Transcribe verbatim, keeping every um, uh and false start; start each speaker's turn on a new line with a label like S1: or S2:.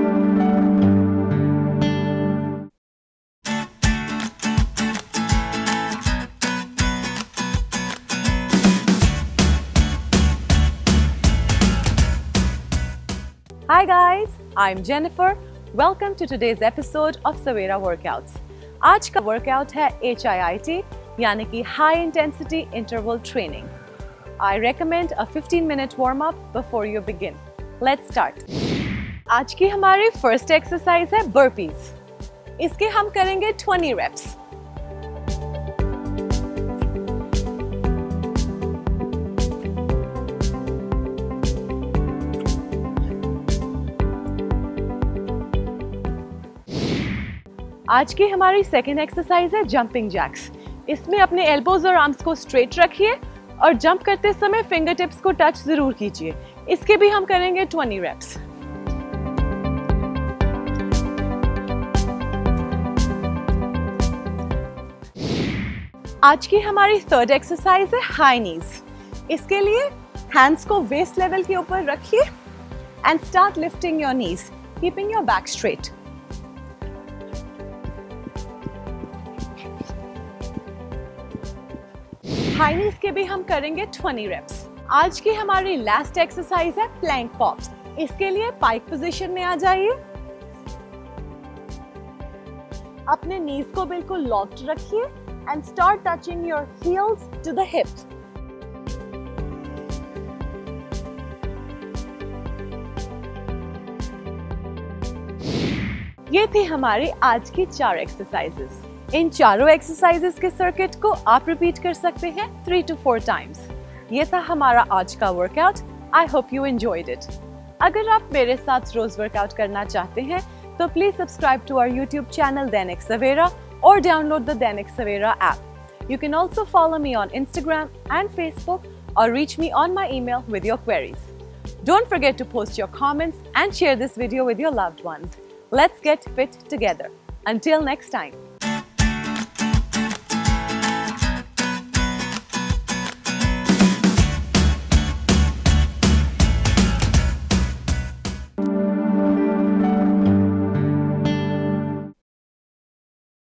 S1: Hi guys, I'm Jennifer. Welcome to today's episode of Savera Workouts. आज का workout है H I I T यानी कि High Intensity Interval Training. I recommend a fifteen minute warm up before you begin. Let's start. आज की हमारी first exercise है burpees. इसके हम करेंगे twenty reps. आज की हमारी सेकेंड एक्सरसाइज है जंपिंग जैक्स। इसमें अपने एल्बोज और आर्म्स को स्ट्रेट रखिए और जंप करते समय फिंगर टिप्स को टच जरूर कीजिए। इसके भी हम करेंगे twenty reps। आज की हमारी थर्ड एक्सरसाइज है हाई नीज। इसके लिए हैंड्स को वेस्ट लेवल के ऊपर रखिए and start lifting your knees, keeping your back straight. High knees के भी हम करेंगे twenty reps। आज की हमारी लास्ट एक्सरसाइज है प्लैंक पॉप्स। इसके लिए पाइक पोजीशन में आ जाइए, अपने नीज को बिल्कुल लॉक्ड रखिए and start touching your heels to the hips. ये थी हमारी आज की चार एक्सरसाइजेस। इन चारों एक्सरसाइजेस के सर्किट को आप रिपीट कर सकते हैं थ्री टू फोर टाइम्स। ये था हमारा आज का workout. I hope you enjoyed it. अगर आप मेरे साथ रोज वर्कआउट करना चाहते हैं तो please subscribe to our YouTube channel Dainik Savera और download the Dainik Savera app. You can also follow me on Instagram and Facebook or reach me on my email with your queries. Don't forget to post your comments and share this video with your loved ones. Let's get fit together. Until next time.